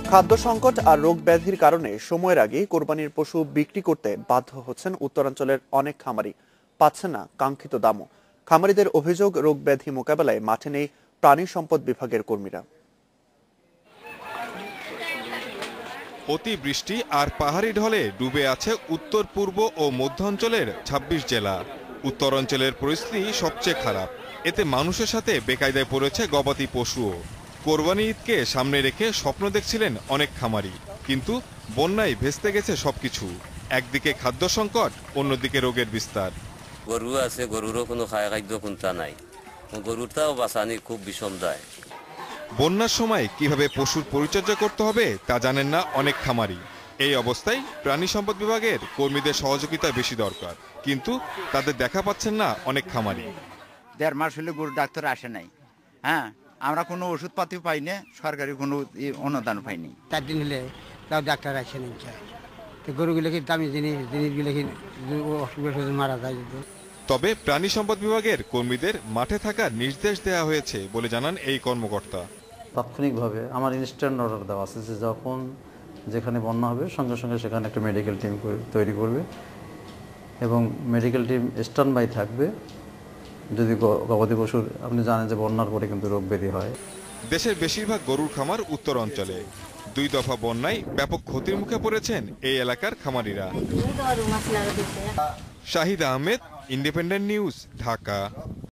খাদ্য সংকট আর রোগ ব্যাধির কারণে সময়ের আগে কোরবানির পশু বিক্রি করতে বাধ্য হচ্ছেন উত্তরাঞ্চলের অনেক খামারি, পাচ্ছেন না কাঙ্ক্ষিত দামও। খামারিদের অভিযোগ, রোগ ব্যাধি মোকাবেলায় মাঠে নেই প্রাণী সম্পদ বিভাগের কর্মীরা। অতিবৃষ্টি আর পাহাড়ি ঢলে ডুবে আছে উত্তর পূর্ব ও মধ্যাঞ্চলের ২৬ জেলা। উত্তরাঞ্চলের পরিস্থিতি সবচেয়ে খারাপ। এতে মানুষের সাথে বেকায়দায় পড়েছে গবাদি পশুও। কোরবানি ঈদকে সামনে রেখে স্বপ্ন দেখছিলেন অনেক খামারি, কিন্তু বন্যায় ভেস্তে গেছে সবকিছু। একদিকে খাদ্য সংকট, অন্যদিকে রোগের বিস্তার। গরু আছে, গরুরও কোনো খাদ্য কোনটা নাই, গরুটাও বাঁচানি খুব বিষম দায়। বন্যার সময় কিভাবে পশুর পরিচর্যা করতে হবে তা জানেন না অনেক খামারি। এই অবস্থায় প্রাণী সম্পদ বিভাগের কর্মীদের সহযোগিতা বেশি দরকার, কিন্তু তাদের দেখা পাচ্ছেন না অনেক খামারি। ১.৫ মাস হলে গরু ডাক্তার আসে নাই। আমরা কোনো ওষুধপাতিও পাই না, সরকারি কোনো অনুদান পাইনি। ৪ দিন হলে তাও ডাক্তার আসে নাই। তো গরুগুলো কি দামি জিনিসগুলো কি মারা যায়। তবে প্রাণী সম্পদ বিভাগের কর্মীদের মাঠে থাকার নির্দেশ দেওয়া হয়েছে বলে জানান এই কর্মকর্তা। তাৎক্ষণিকভাবে আমার ইনস্ট্যান্ট অর্ডার দেওয়া আছে যে যখন যেখানে বন্যা হবে সঙ্গে সঙ্গে সেখানে একটা মেডিকেল টিম তৈরি করবে এবং মেডিকেল টিম স্ট্যান্ড বাই থাকবে। যদি গবাদি পশুর, আপনি জানেন যে বন্যার পরে কিন্তু রোগ ব্যাধি হয়। দেশের বেশিরভাগ গরুর খামার উত্তর অঞ্চলে। ২ দফা বন্যায় ব্যাপক ক্ষতির মুখে পড়েছেন এই এলাকার খামারিরা। Shahid Ahmed, independent news, Dhaka.